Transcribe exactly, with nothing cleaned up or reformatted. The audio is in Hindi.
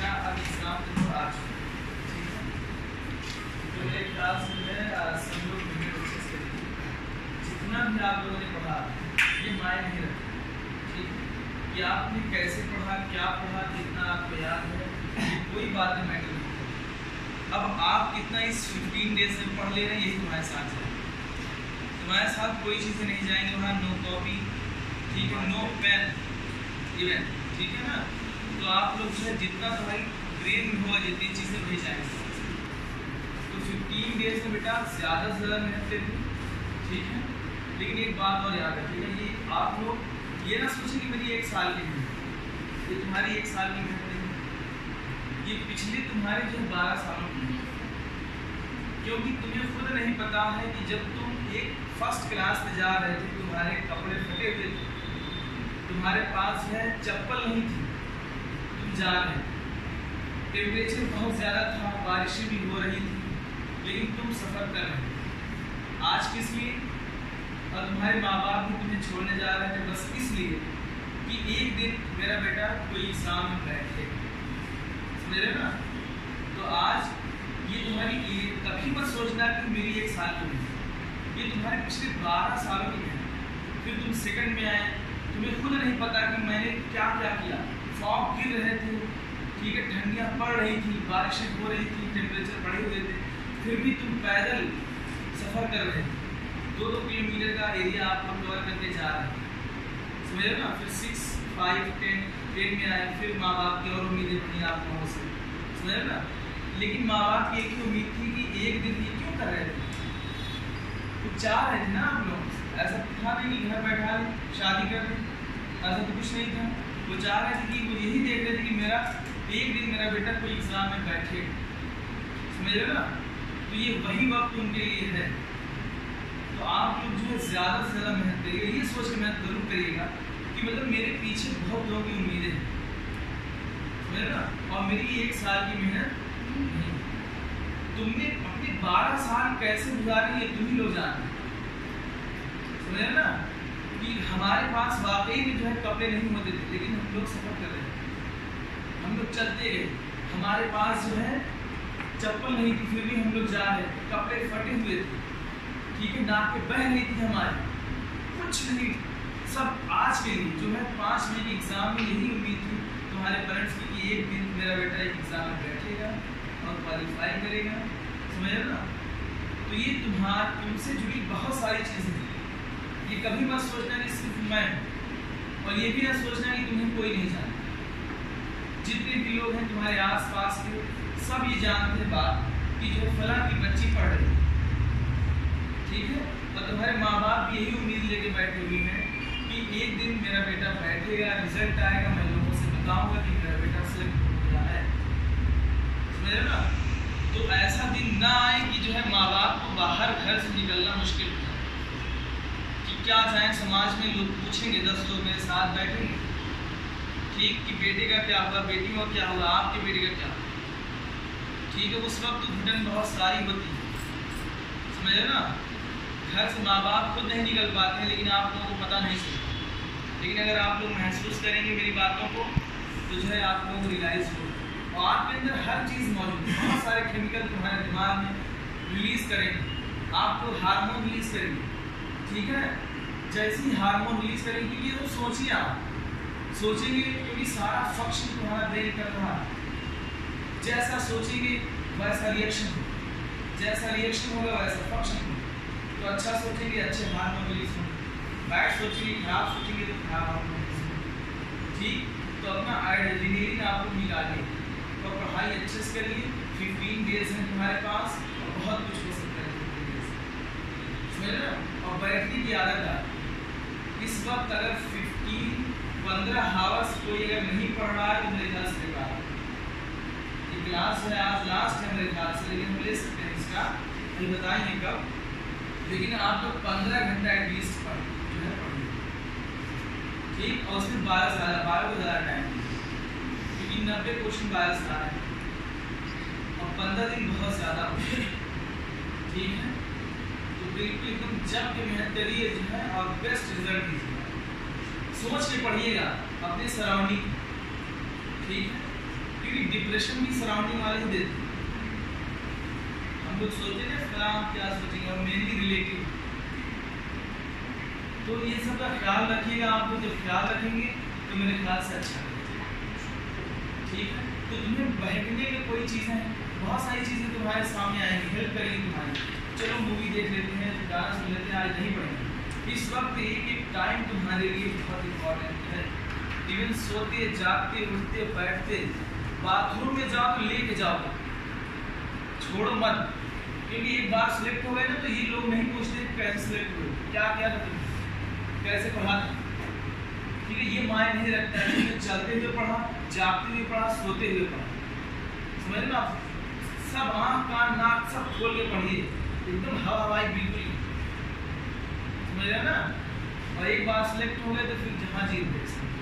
बेटा अब एग्जाम तो आ चुका है, ठीक है। तो मेरे ख्याल से जो है सब लोग वीडियो कोशिश करेंगे, जितना भी आप लोगों ने पढ़ा ये मायने नहीं रखता, ठीक है, कि आपने कैसे पढ़ा, क्या पढ़ा, कितना आपको याद है, ये कोई बात नहीं मैटर नहीं करती। अब आप कितना इस फिफ्टीन डेज में पढ़ ले रहे हैं यही तुम्हारे साथ है। तुम्हारे साथ कोई चीज़ें नहीं जाएंगी वहाँ, नो कॉपी, ठीक है, नो पेन इवन, ठीक है ना। तो आप लोग जो है जितना तुम्हारी ब्रेन में होगा जितनी चीज़ें वही जाएंगी। तो फिफ्टीन डेज में बेटा ज़्यादा से ज़्यादा मेहनत करेंगे, ठीक है। लेकिन एक बात और याद रखिएगा, ये आप लोग ये ना सोचें कि मेरी एक साल की मेहनत, ये तुम्हारी एक साल की मेहनत नहीं, ये पिछले तुम्हारे जो है बारह सालों की मेहनत। क्योंकि तुम्हें खुद नहीं पता है कि जब तुम एक फर्स्ट क्लास में जा रहे थे, तुम्हारे कपड़े फटे हुए थे, तुम्हारे पास है चप्पल नहीं थी, तुम जा रहे थे, टेम्परेचर बहुत ज़्यादा था, बारिशें भी हो रही थी, लेकिन तुम सफ़र कर रहे थे। आज किस लिए? और तुम्हारे माँ बाप भी तुम्हें छोड़ने जा रहे थे बस इसलिए कि एक दिन मेरा बेटा कोई एग्ज़ाम में बैठे, समझ रहे ना। तो आज ये तुम्हारी ये कभी मत सोचना कि मेरी एक साल की मेहनत, ये तुम्हारे पिछले बारह सालों की मेहनत। फिर तुम सेकंड में आए, तुम्हें खुद नहीं पता कि मैंने क्या क्या किया, फॉग गिर रहे थे, ठीक है, ठंडियाँ पड़ रही थी, बारिशें हो रही थी, टेम्परेचर बढ़े हुए थे, फिर भी तुम पैदल सफ़र कर रहे थे, दो दो किलोमीटर का एरिया आप लोग कवर करके जा रहे हैं, समझ रहे ना। फिर सिक्स फाइव टेन टेन में आए, फिर माँ बाप की और उम्मीदें बनी आप लोगों से, समझ रहे ना। लेकिन माँ बाप की एक ही उम्मीद थी कि एक दिन ये क्यों कर रहे थे, कुछ चाह रहे थे ना आप लोग, ऐसा था नहीं कि घर बैठा लें शादी कर लें, ऐसा तो कुछ नहीं था। वो चाह रहे थे कि वो यही देख रहे थे कि मेरा एक दिन मेरा बेटा कोई एग्ज़ाम में बैठे, समझ रहे ना। तो ये वही वक्त उनके लिए है। तो आप लोग जो है ज़्यादा से ज़्यादा मेहनत करिएगा, ये सोच के मेहनत जरूर करिएगा कि मतलब मेरे पीछे बहुत लोगों की उम्मीदें हैं, समझ रहे ना, और मेरी एक साल की मेहनत नहीं। तुमने अपने बारह साल कैसे गुजारे ये तुम ही लोग जानते, समझ रहे ना। कि हमारे पास वाकई में जो है कपड़े नहीं होते थे, लेकिन हम लोग सफ़र कर रहे थे, हम लोग चलते गए, हमारे पास जो है चप्पल नहीं थी, फिर भी हम लोग जा रहे थे, कपड़े फटे हुए थे, ठीक है, नाकें बह रही थी हमारी, कुछ नहीं, सब आज के लिए जो है पाँच महीने की एग्ज़ाम में यही उम्मीद थी तुम्हारे पेरेंट्स की कि एक दिन मेरा बेटा एक एग्ज़ाम में बैठेगा और क्वालिफाई करेगा, समझ रहे ना। तो ये तुम्हार तुमसे जुड़ी बहुत सारी चीज़ें हैं। ये कभी मत सोचना कि सिर्फ मैं हूँ, और ये भी ना सोचना कि तुम्हें कोई नहीं जानता। जितने भी लोग हैं तुम्हारे आसपास के सब ये जानते हैं बात कि जो फला की बच्ची पढ़ रही है, ठीक है, और तुम्हारे माँ बाप भी यही उम्मीद लेके बैठे हुए हैं कि एक दिन मेरा बेटा बैठेगा, रिजल्ट आएगा, मैं लोगों से बताऊंगा कि मेरा बेटा सिर्फ हो गया है, समझ रहे ना। तो ऐसा दिन ना आए कि जो है माँ बाप को बाहर घर से निकलना मुश्किल हो जाए, कि क्या जाए समाज में लोग पूछेंगे, दस लोग मेरे साथ बैठेंगे, ठीक, कि बेटे का क्या हुआ, बेटी का क्या हुआ, आपके बेटे का क्या हुआ, ठीक है। उस वक्त तो घटन बहुत सारी होती है, समझ रहे ना। घर से माँ बाप खुद नहीं निकल पाते हैं, लेकिन आप लोगों को पता नहीं चलता। लेकिन अगर आप लोग महसूस करेंगे मेरी बातों को तो जो है आप लोगों को रियलाइज़ हो, और आपके अंदर हर चीज़ मौजूद है, बहुत सारे केमिकल तुम्हारे दिमाग में रिलीज़ करेंगे, आपको हार्मोन रिलीज़ करेंगे, ठीक है। जैसे ही हार्मोन रिलीज़ करेंगे, क्योंकि वो सोचिए, आप सोचेंगे क्योंकि सारा फंक्शन तुम्हारा ब्रेन कर रहा है, जैसा सोचेंगे वैसा रिएक्शन हो, जैसा रिएक्शन होगा वैसा फंक्शन होगा। तो अच्छा सोचेंगे अच्छे हार्मोन रिलीज होंगे, बैड सोचेंगे खराब सोचेंगे तो खराब हार्मोन रिलीज होंगे, ठीक। तो अपना इंजीनियरिंग आप लोग निकालिए और पढ़ाई अच्छे से करिए। फिफ्टीन डेज हैं तुम्हारे पास और बहुत कुछ हो सकता है फिफ्टीन डेज, समझ रहे ना। और बैठने की आदत है, इस वक्त अगर फिफ्टीन पंद्रह हावर्स कोई अगर नहीं पढ़ रहा है तो मेरे ख्याल से बेकार है। ये क्लास है आज लास्ट है मेरे ख्याल से, लेकिन हम ले सकते हैं इसका, अभी बताएंगे कब, लेकिन आप लोग पंद्रह घंटा एटलीस्ट पढ़ जो है पढ़िए, ठीक। और उसमें बारह से ज़्यादा बारह को ज़्यादा टाइम, क्योंकि नब्बे क्वेश्चन बारह से आ रहे हैं और पंद्रह दिन बहुत ज़्यादा हो गए, ठीक है। तो बिल्कुल एकदम जम के मेहनत करिए जो है और बेस्ट रिजल्ट दीजिएगा, सोच के पढ़िएगा अपने सराउंडिंग, ठीक है। क्योंकि डिप्रेशन भी सराउंडिंग वाले ही देते हैं। हम लोग सोचते हैं ना क्या सोचेंगे, और मेनली रिलेटिव। तो ये सब का ख्याल रखिएगा। आप लोग जब ख्याल रखेंगे तो मेरे ख्याल से अच्छा लगेगा, ठीक है। तो तुम्हें बहकने की कोई चीज़ें हैं, बहुत सारी चीज़ें तुम्हारे सामने आएंगी, हेल्प करेंगी तुम्हारी। चलो मूवी देख लेते हैं, गाना सुन लेते हैं, आज नहीं पढ़ेंगे। इस वक्त एक एक टाइम तुम्हारे लिए बहुत इंपॉर्टेंट है। इवन सोते जागते उठते बैठते, बाथरूम में जाओ तो लेके जाओ, छोड़ो मत। क्योंकि एक बार सिलेक्ट हो गए ना तो ये लोग नहीं पूछते कैसे सिलेक्ट हुए, क्या क्या तुम कैसे पढ़ा, ठीक है। ये मायने नहीं रखता है कि चलते हुए पढ़ा, जागते हुए पढ़ा, सोते हुए पढ़ा, समझ ना आप। सब आँख कान नाक सब खोल के पढ़िए, एकदम हवा हवाई बिल्कुल, समझ रहे ना। और एक बार सिलेक्ट हो गए तो फिर जहाँ जी देख सकते।